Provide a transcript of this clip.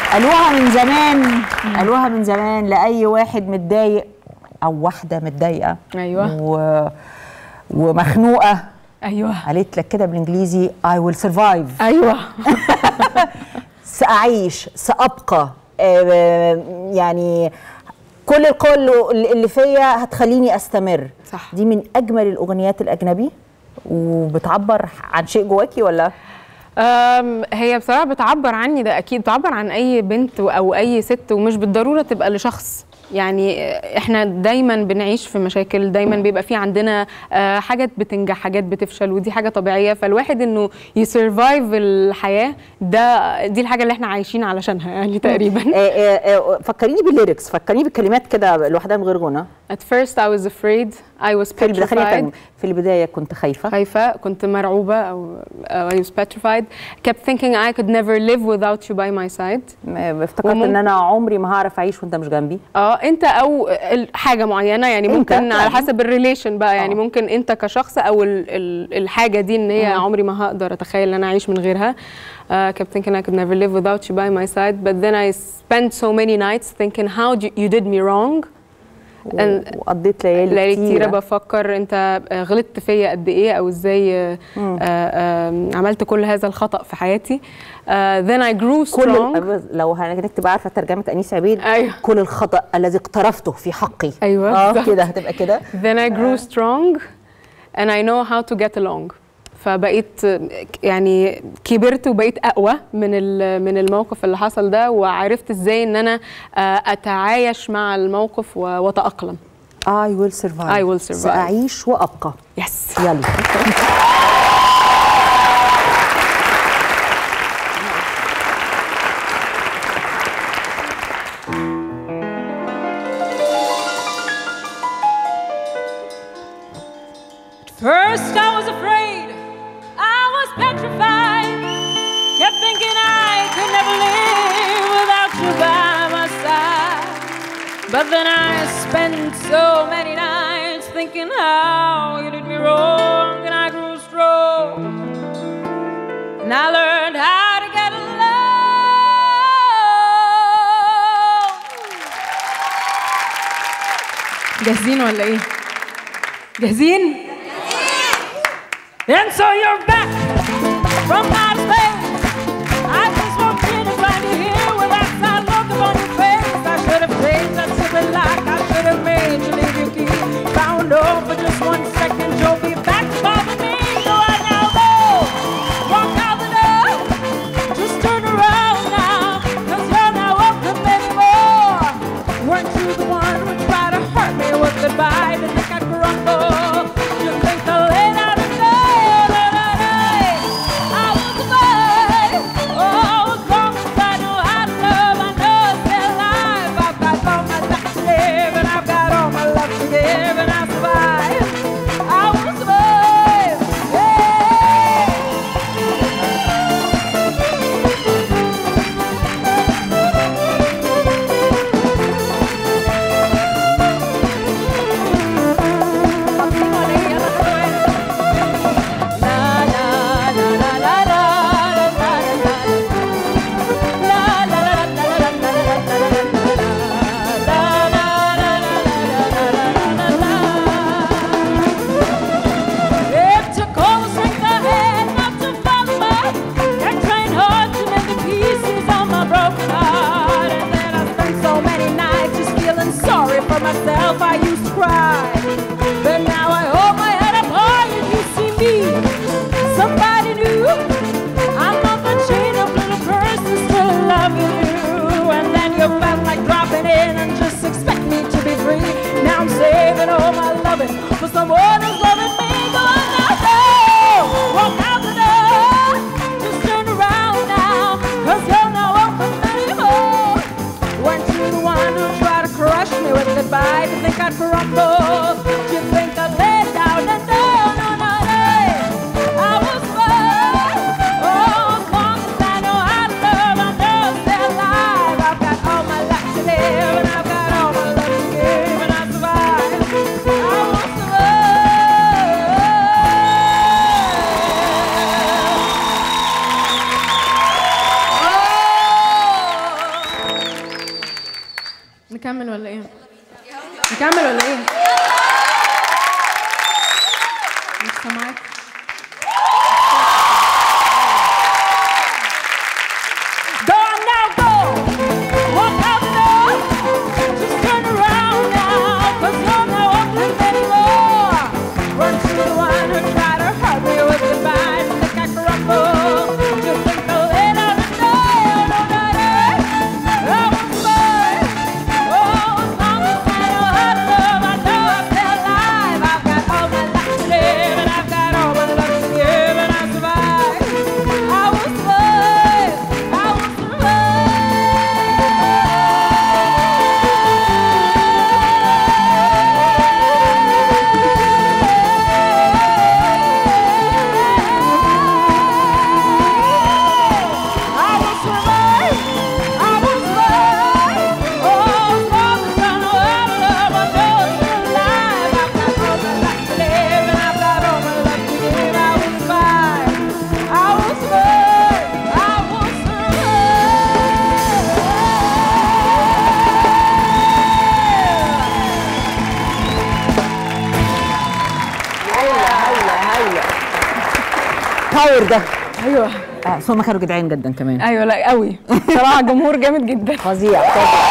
قالوها من زمان، قالوها من زمان لأي واحد متضايق أو واحدة متضايقة. أيوة. ومخنوقة. أيوة. قالت لك كده بالإنجليزي I will survive. أيوة. سأعيش، سأبقى، يعني كل القوة اللي فيا هتخليني أستمر. صح. دي من أجمل الأغنيات الأجنبي وبتعبر عن شيء جواكي ولا؟ هي بصراحة بتعبر عني، ده أكيد بتعبر عن أي بنت أو أي ست، ومش بالضرورة تبقى لشخص. يعني احنا دايما بنعيش في مشاكل، دايما بيبقى في عندنا حاجات بتنجح، حاجات بتفشل، ودي حاجة طبيعية. فالواحد انه يسرفايف الحياة، دي الحاجة اللي احنا عايشين علشانها يعني تقريبا. فكريني بالليركس، فكريني بالكلمات كده لوحدها من غير غنى. At first I was afraid, I was petrified. في البداية كنت خايفة، كنت مرعوبة أو I was petrified. Kept thinking I could never live without you by my side. افتكرت ان انا عمري ما هعرف اعيش وانت مش جنبي. انت او حاجة معينة، يعني ممكن على حسب الريليشن بقى. يعني ممكن انت كشخص او الحاجة دي ان هي عمري ما هقدر اتخيل ان انا اعيش من غيرها. Kept thinking I could never live without you by my side, but then I spent so many nights thinking how you did me wrong. وقضيت ليالي كتيرة بفكر انت غلطت فيا قد ايه، او ازاي عملت كل هذا الخطأ في حياتي. Then I grew strong. لو هنكتب عارفة ترجمة أنيس عبيد. أيوة. كل الخطأ الذي اقترفته في حقي. أيوة. كده هتبقى كده. Then I grew strong and I know how to get along. فبقيت يعني كبرت وبقيت اقوى من الموقف اللي حصل ده، وعرفت ازاي ان انا اتعايش مع الموقف واتاقلم. I will survive. سأعيش وابقى. يس. يلا. First I was afraid, I was petrified, kept thinking I could never live without you by my side. But then I spent so many nights thinking how you did me wrong, and I grew strong, and I learned how to get along. جاهزين ولا ايه؟ جاهزين؟ And so you're back from outer space. I just walked in to find you here with that sad look upon your face. I should have changed that stupid lock. I should have made you leave your key. Found over for just 1 second. You'll be back to bother me. So I now go. Walk out the door. Just turn around now. 'Cause you're not welcome anymore. Weren't you the one who tried to hurt me with goodbye? Didn't think I'd crumble. You think I laid out a myself, I used to cry, but now I hold my head up high and you see me, somebody new. I'm not the chain of little persons still loving you, and then you felt like dropping in and just expect me to be free. Now I'm saving all my loving for someone who's loving me. Go on now, go, walk out the door, just turn around now, 'cause you're not welcome anymore. Weren't you the one who tried to crush me with goodbye? Did you think I'd crumble? Did you think I'd lay down and no, no, no, no. I was fine. Oh, as long as I know how to love, I know I'll stay alive. I've got all my life to live, and I've got all my love to give, and I survive. I want to love. نكمل ولا ايه؟ نكمل ولا ايه؟ مش سامعاك. Go now, go! Walk out the door! Just turn around now, 'cause you're not walking anymore. Run to the one who tried to hurt me with the bite, think I crumble. Just think the later the day, oh no, no, no. I was mine. Oh, as long as I know how to love, I know I'm still alive. I've got all my life to live, and I've got all my love to give, and I survive. I was mine. I was باور ده. ايوه بس هم كانوا جدعان جدا كمان. ايوه لا قوي بصراحه، جمهور جامد جدا. فظيع.